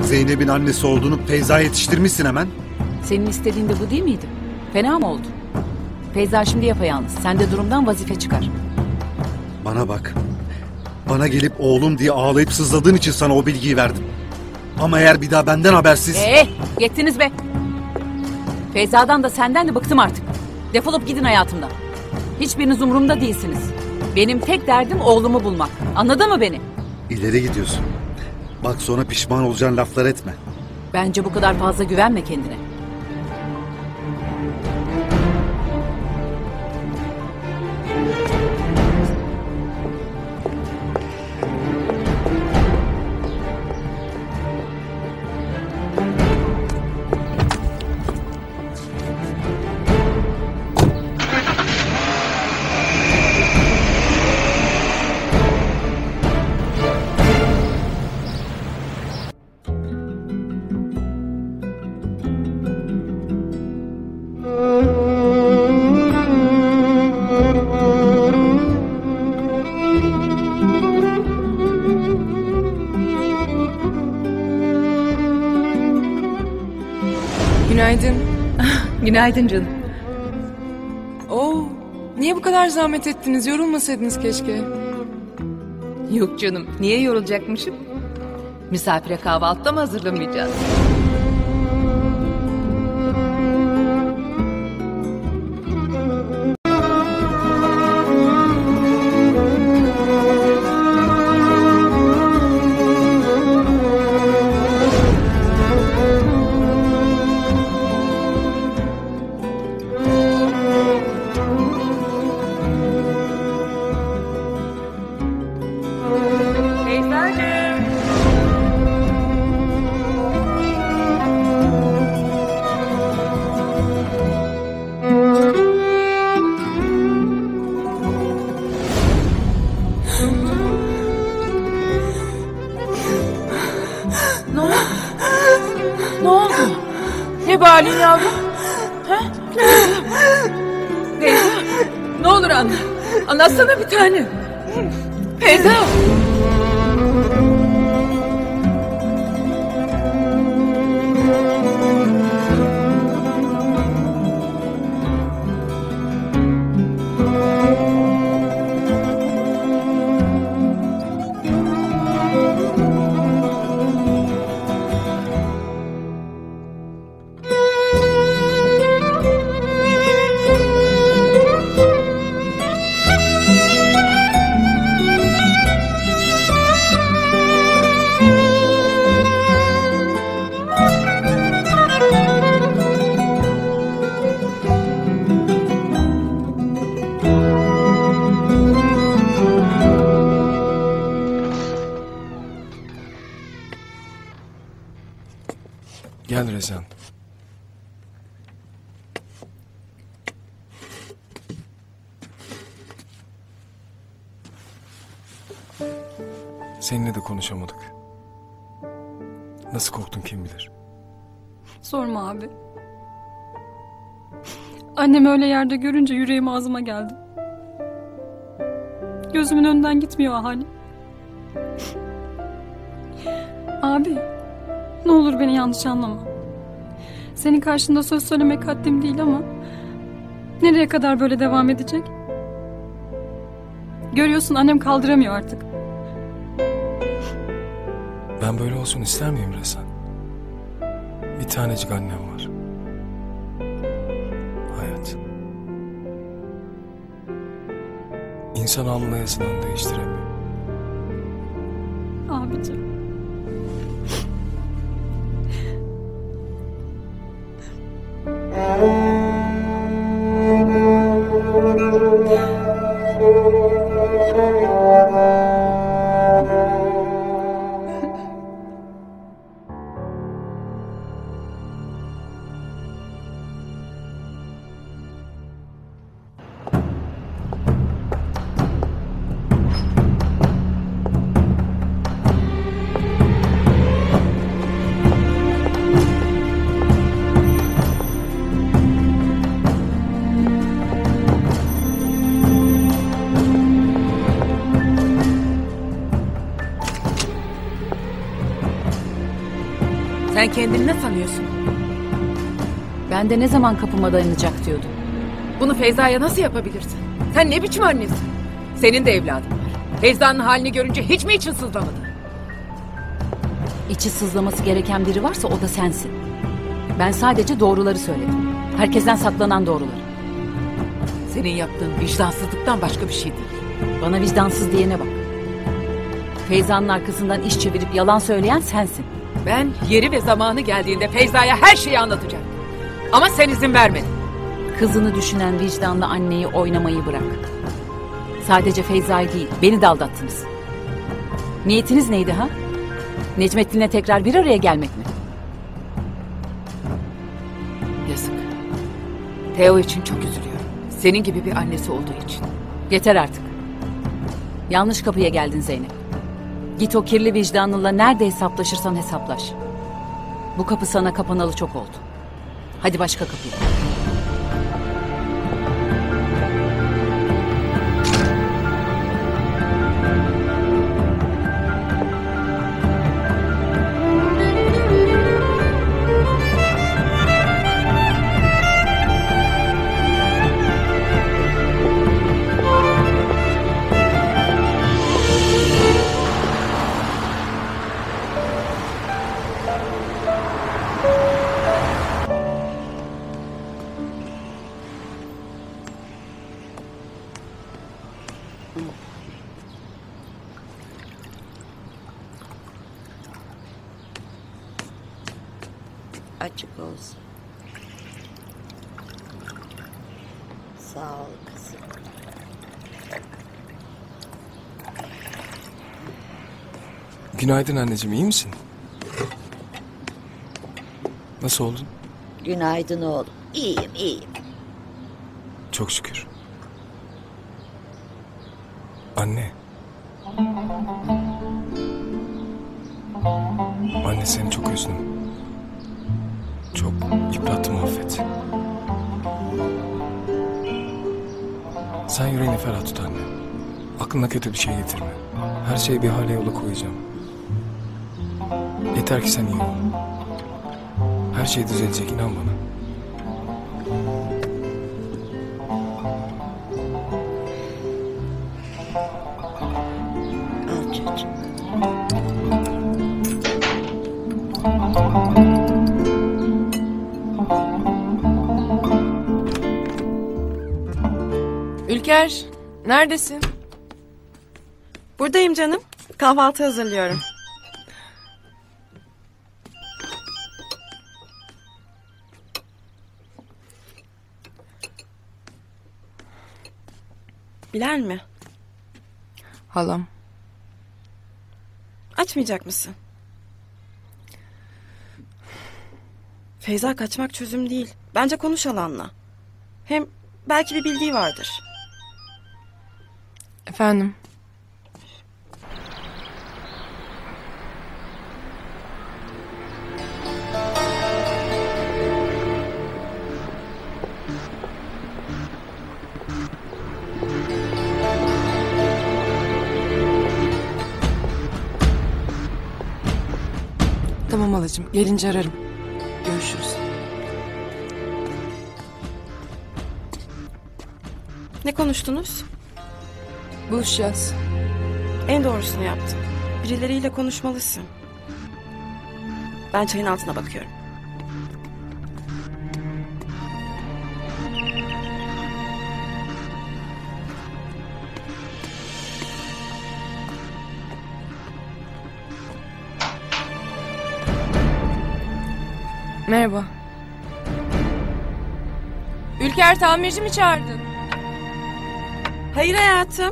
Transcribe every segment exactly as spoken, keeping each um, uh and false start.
Zeynep'in annesi olduğunu Feyza yetiştirmişsin hemen. Senin istediğin de bu değil miydi? Fena mı oldu? Feyza şimdi yapayalnız. Sen de durumdan vazife çıkar. Bana bak. Bana gelip oğlum diye ağlayıp sızladığın için sana o bilgiyi verdim. Ama eğer bir daha benden habersiz... Ee, yettiniz be. Feyza'dan da senden de bıktım artık. Defolup gidin hayatımdan. Hiçbiriniz umurumda değilsiniz. Benim tek derdim oğlumu bulmak. Anladın mı beni? İleri gidiyorsun. Bak sonra pişman olacağın laflar etme. Bence bu kadar fazla güvenme kendine. Günaydın. Günaydın canım. Oo, niye bu kadar zahmet ettiniz? Yorulmasaydınız keşke. Yok canım, niye yorulacakmışım? Misafire kahvaltıda mı hazırlamayacağız? Ne oldu? Ne oldu? Ne bağırıyorsun yavrum? Ha? Feyza, ne olur anla. Anlatsana bir tane. Feyza. Gel Rezan. Seninle de konuşamadık. Nasıl korktun kim bilir. Sorma abi. Annemi öyle yerde görünce yüreğim ağzıma geldi. Gözümün önünden gitmiyor o hali. Abi, ne olur beni yanlış anlama. Senin karşında söz söylemek haddim değil ama nereye kadar böyle devam edecek? Görüyorsun annem kaldıramıyor artık. Ben böyle olsun ister miyim Rezan? Bir tanecik annem var. Hayat. İnsan alnına yazılanı değiştiremiyor. Abicim. Sen kendini ne sanıyorsun? Ben de ne zaman kapıma dayanacak diyordum. Bunu Feyza'ya nasıl yapabilirsin? Sen ne biçim annesin? Senin de evladın var. Feyza'nın halini görünce hiç mi için sızlamadı? İçi sızlaması gereken biri varsa o da sensin. Ben sadece doğruları söyledim. Herkesten saklanan doğruları. Senin yaptığın vicdansızlıktan başka bir şey değil. Bana vicdansız diyene bak. Feyza'nın arkasından iş çevirip yalan söyleyen sensin. Ben yeri ve zamanı geldiğinde Feyza'ya her şeyi anlatacağım. Ama sen izin vermedin. Kızını düşünen vicdanlı anneyi oynamayı bırak. Sadece Feyza'yı değil, beni de aldattınız. Niyetiniz neydi ha? Necmettin'le tekrar bir araya gelmek mi? Yazık. Teo için çok üzülüyorum. Senin gibi bir annesi olduğu için. Yeter artık. Yanlış kapıya geldin Zeynep. Git o kirli vicdanınla nerede hesaplaşırsan hesaplaş. Bu kapı sana kapanalı çok oldu. Hadi başka kapıya. Açık olsun. Sağ ol kızım. Günaydın anneciğim, iyi misin? Nasıl oldun? Günaydın oğlum. İyiyim, iyiyim. Çok şükür. Anne. Anne, seni çok üzdüm. Çok yıprattım, affet. Sen yüreğini ferah tut anne. Aklına kötü bir şey getirme. Her şeyi bir hale yola koyacağım. Yeter ki sen iyi ol. Her şey düzelecek, inan bana. Al çocuğum. Ülker, neredesin? Buradayım canım. Kahvaltı hazırlıyorum. Bilal mi? Halam. Açmayacak mısın? Feyza, kaçmak çözüm değil. Bence konuş Alan'la. Hem belki bir bildiği vardır. Efendim? Tamam halacığım, gelince ararım. Görüşürüz. Ne konuştunuz? Buluşacağız. En doğrusunu yaptın. Birileriyle konuşmalısın. Ben çayın altına bakıyorum. Merhaba. Ülker, tamirci mi çağırdın? Hayır hayatım.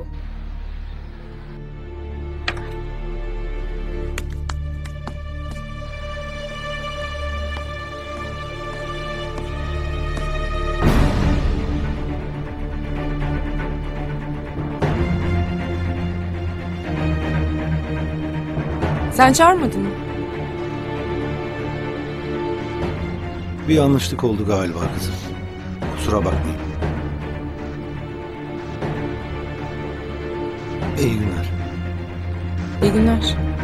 Sen çağırmadın mı? Bir yanlışlık oldu galiba kızım. Kusura bakmayın. İyi günler. İyi günler.